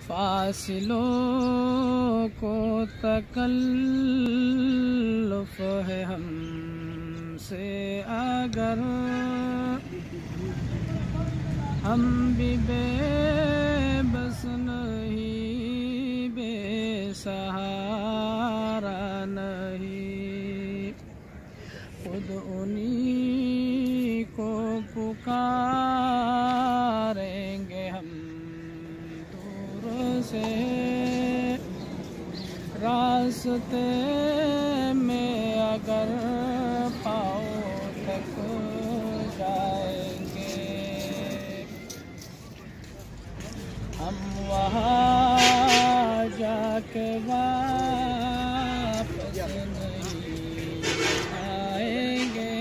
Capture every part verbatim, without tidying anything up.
فاصلوں کو تکلف ہے ہم سے اگر ہم بھی بے بس نہیں، بے سہارا نہیں، خود انہی کو پکاریں گے ہم دور سے، راستے میں اگر پاؤں تک جائیں گے ہم وہاں جا کے واپس نہیں آئیں گے،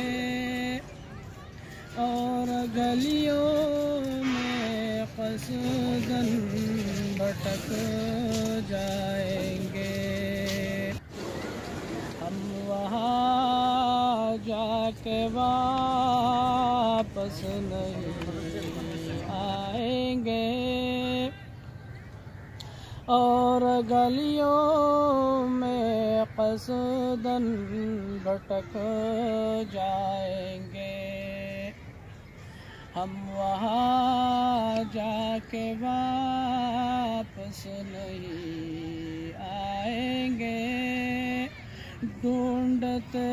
اور گلیوں میں قصداً بھٹک جائیں گے ہم وہاں جا کے واپس نہیں آئیں گے، اور گلیوں میں قصداً بھٹک جائیں گے ہم وہاں جا کے واپس نہیں آئیں گے، ڈھونڈتے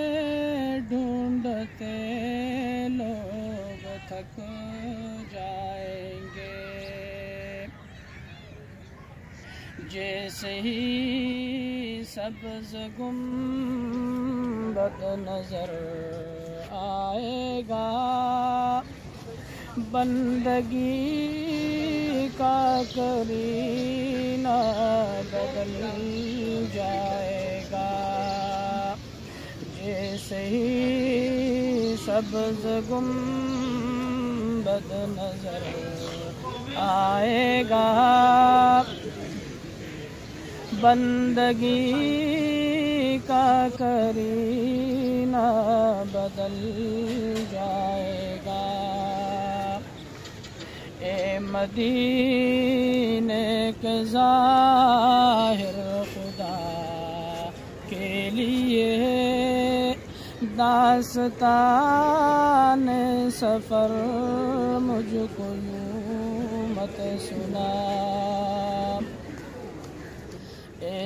ڈھونڈتے لوگ تھک جائیں گے، جیسے ہی سبز گنبد نظر آئے گا، بندگی کا کرینہ بدل جائے گا، جیسے ہی سبز گنبد نظر آئے گا، بندگی کا کرینہ بدل جائے گا، اے مدینے کے ظاہر خدا کے لیے داستان سفر مجھ کو یوں مت سنا، اے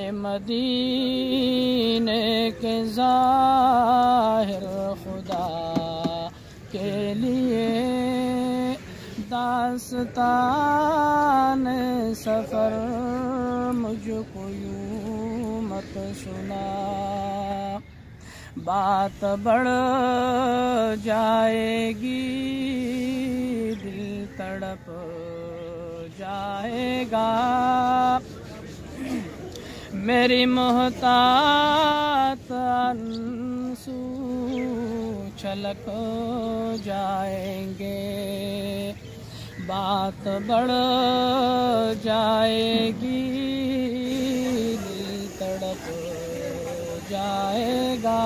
مدینے کے ظاہر خدا کے لیے داستان سفر مجھ کو یوں مت سنا، بات بڑھ جائے گی، دل تڑپ جائے گا، میری محتاط آنسو چھلک جائیں گے، بات بڑھ جائے گی، دل تڑپ جائے گا،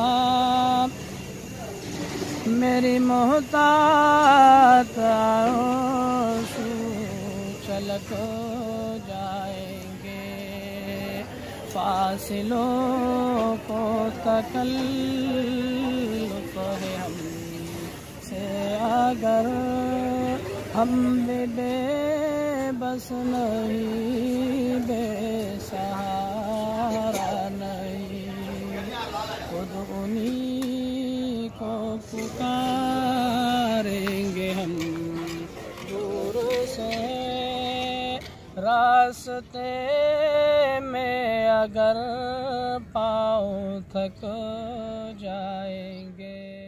میری محتاط آنسو چھلک جائیں گے، فاصلوں کو تکلف ہے ہم سے اگر ہم بھی بے بس نہیں، بے سہارا نہیں، خود انہی کو پکاریں گے ہم دور سے، راستے میں اگر پاؤں تھک جائیں گے۔